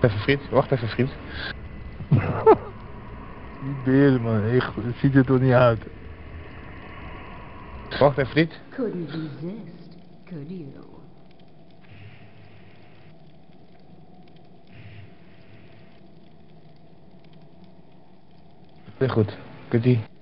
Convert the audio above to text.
even, vriend. Wacht even, vriend. Die beren, man. Echt, het ziet er toch niet uit. Wacht even, vriend. Couldn't resist, could you? Heel goed. Kunt ie.